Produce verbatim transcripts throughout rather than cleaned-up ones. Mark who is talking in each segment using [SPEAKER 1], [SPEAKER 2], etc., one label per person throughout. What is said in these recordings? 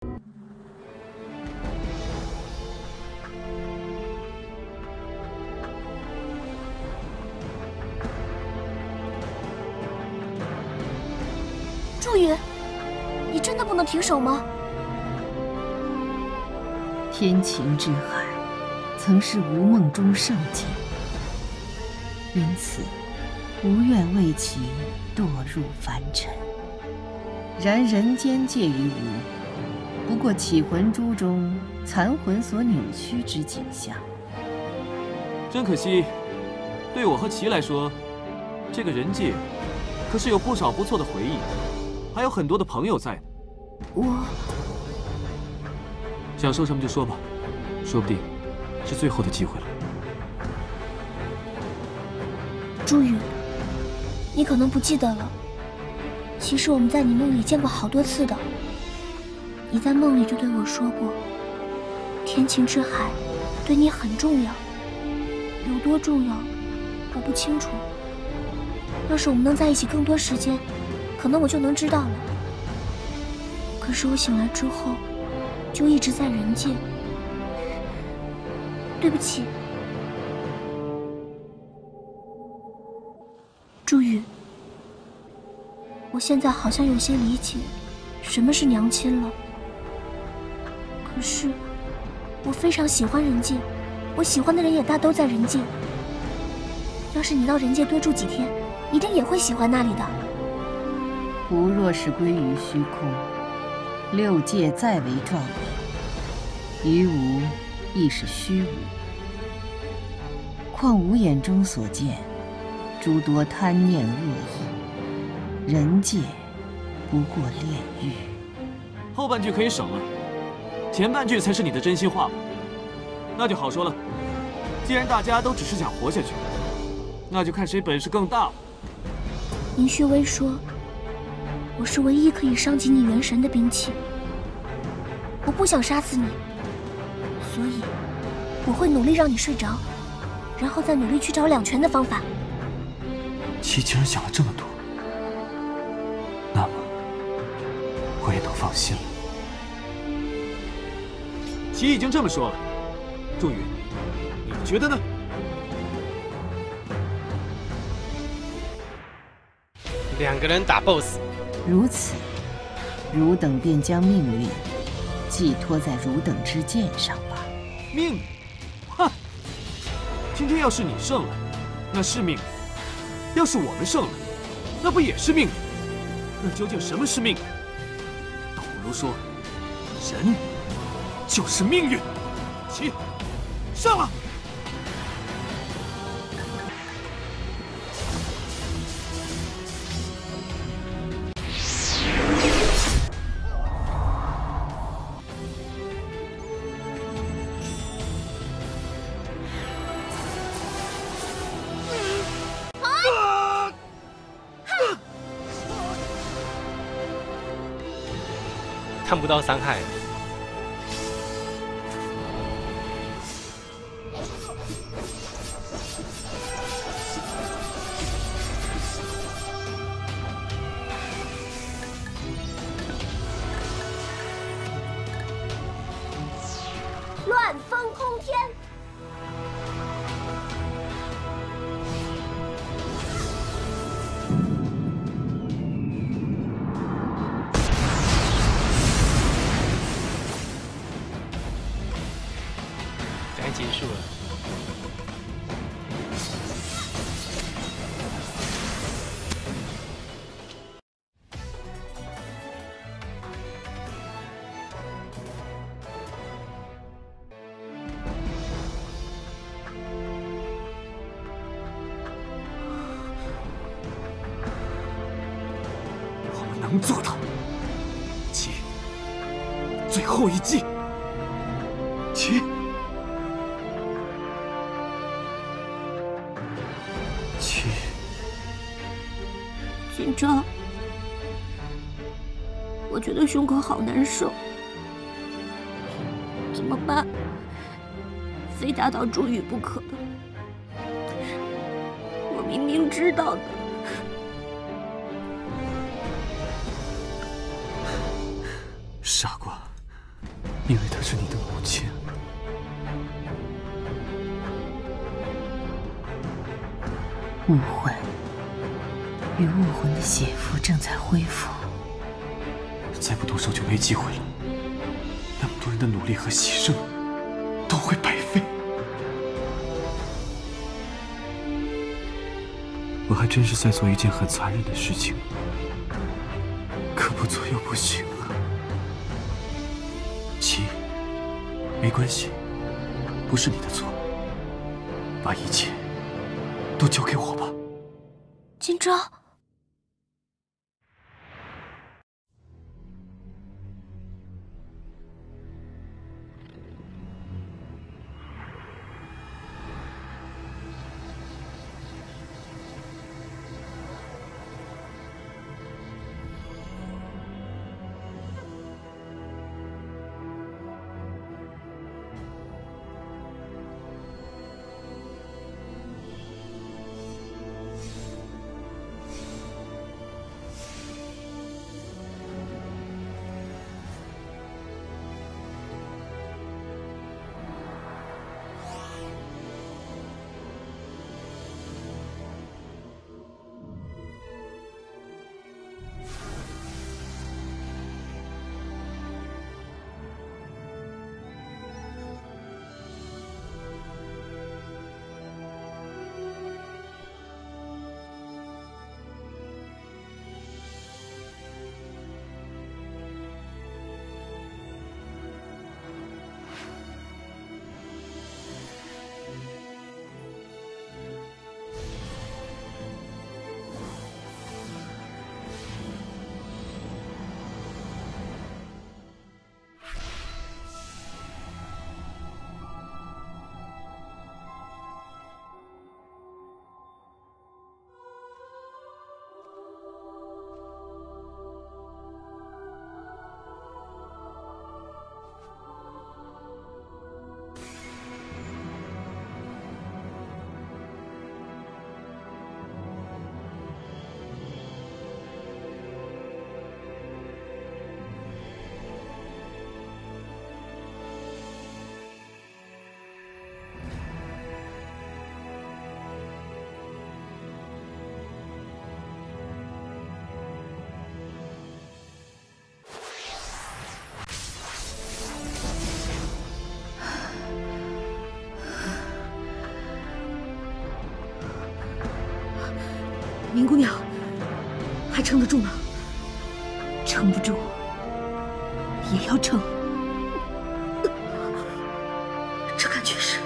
[SPEAKER 1] 朱宇，你真的不能停手吗？
[SPEAKER 2] 天晴之海，曾是吴梦中圣境，因此无愿为其堕入凡尘。然人间界于无，不过起魂珠中残魂所扭曲之景象。
[SPEAKER 3] 真可惜，对我和齐来说，这个人界可是有不少不错的回忆，还有很多的朋友在呢。
[SPEAKER 1] 我
[SPEAKER 3] 想说什么就说吧，说不定是最后的机会了。
[SPEAKER 1] 朱宇，你可能不记得了，其实我们在你梦里见过好多次的。你在梦里就对我说过，天晴之海对你很重要，有多重要我不清楚。要是我们能在一起更多时间，可能我就能知道了。可是我醒来之后，就一直在人界。对不起，朱宇，我现在好像有些理解什么是娘亲了。可是，我非常喜欢人界，我喜欢的人也大都在人界。要是你到人界多住几天，一定也会喜欢那里的。
[SPEAKER 2] 吾若是归于虚空，六界再为壮美，于吾亦是虚无。况吾眼中所见，诸多贪念恶意，人界不过炼狱。
[SPEAKER 3] 后半句可以省了，前半句才是你的真心话吧？那就好说了，既然大家都只是想活下去，那就看谁本事更大了。
[SPEAKER 1] 宁虚微说，我是唯一可以伤及你元神的兵器。我不想杀死你，所以我会努力让你睡着，然后再努力去找两全的方法。
[SPEAKER 3] 齐竟然想了这么多，那么我也能放心了。齐已经这么说了，祝宇，你觉得呢？
[SPEAKER 4] 两个人打 B O S S，
[SPEAKER 2] 如此，汝等便将命运寄托在汝等之剑上吧。
[SPEAKER 3] 命运？哼！今天要是你胜了，那是命运；要是我们胜了，那不也是命运？那究竟什么是命运？倒不如说，人就是命运。起，上了！
[SPEAKER 4] 看不到伤害。
[SPEAKER 1] 乱风空天。
[SPEAKER 4] 该结束了。
[SPEAKER 3] 我们能做到。齐，最后一击。齐。齐。
[SPEAKER 1] 紧张，我觉得胸口好难受，怎么办？非打倒朱宇不可的。我明明知道的。
[SPEAKER 3] 傻瓜， 因为她是你的母亲。
[SPEAKER 2] 武魂与武魂的血符正在恢复，
[SPEAKER 3] 再不动手就没机会了。那么多人的努力和牺牲都会白费。我还真是在做一件很残忍的事情，可不做又不行啊。七，没关系，不是你的错，把一切都交给我吧。
[SPEAKER 1] 今朝。
[SPEAKER 5] 明姑娘，还撑得住吗？
[SPEAKER 2] 撑不住，也要撑。
[SPEAKER 5] 这感觉是，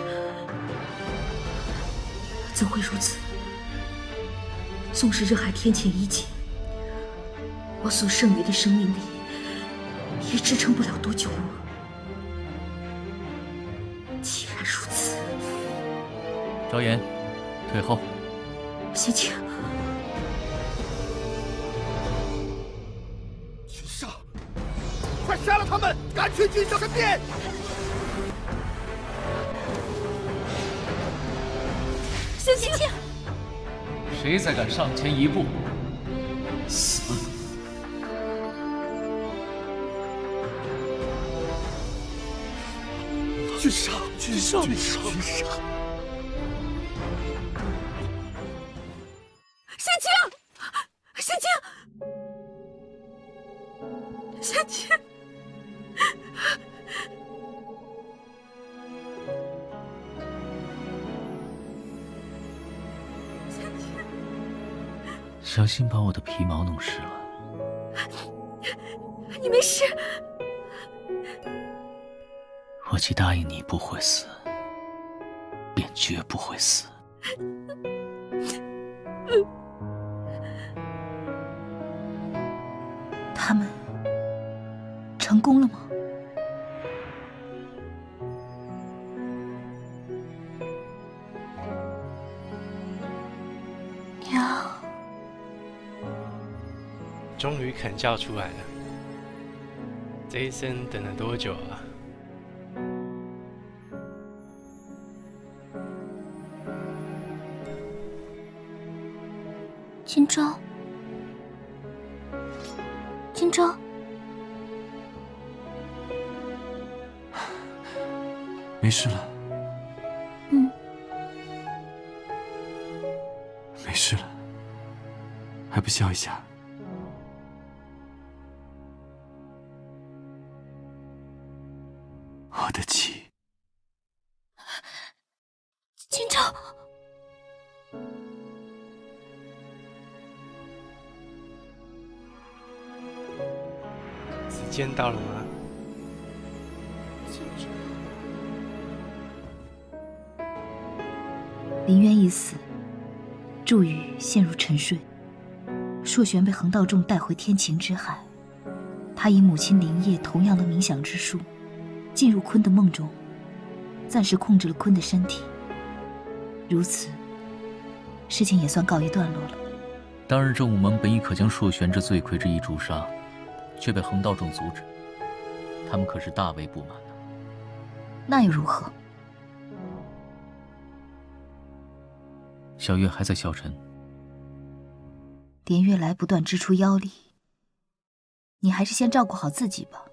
[SPEAKER 5] 怎会如此？纵使热海天堑已尽，我所剩余的生命力也支撑不了多久了。既然如此，
[SPEAKER 6] 昭妍，退后。
[SPEAKER 5] 谢请。
[SPEAKER 7] 快杀了他们！赶去君上身边！
[SPEAKER 5] 仙青，
[SPEAKER 6] 谁再敢上前一步，死！
[SPEAKER 7] 君上，君上，君上！君上！
[SPEAKER 5] 仙青，仙青，仙青。
[SPEAKER 6] 小心把我的皮毛弄湿了。
[SPEAKER 5] 你没事。
[SPEAKER 6] 我既答应你不会死，便绝不会死。
[SPEAKER 2] 他们成功了吗？
[SPEAKER 1] 娘。
[SPEAKER 4] 终于肯叫出来了，这一生等了多久啊？
[SPEAKER 1] 今朝，今朝，
[SPEAKER 3] 没事了。
[SPEAKER 1] 嗯，
[SPEAKER 3] 没事了，还不笑一下？我的妻。
[SPEAKER 1] 清朝。
[SPEAKER 4] 时间到了吗？
[SPEAKER 2] 林渊一死，祝宇陷入沉睡，硕玄被横道仲带回天晴之海。他以母亲灵叶同样的冥想之术，进入鲲的梦中，暂时控制了鲲的身体。如此，事情也算告一段落了。
[SPEAKER 6] 当日正午门本意可将硕玄这罪魁之一诛杀，却被横道仲阻止，他们可是大为不满呢。
[SPEAKER 2] 那又如何？
[SPEAKER 6] 小月还在消沉，
[SPEAKER 2] 连月来不断支出妖力，你还是先照顾好自己吧。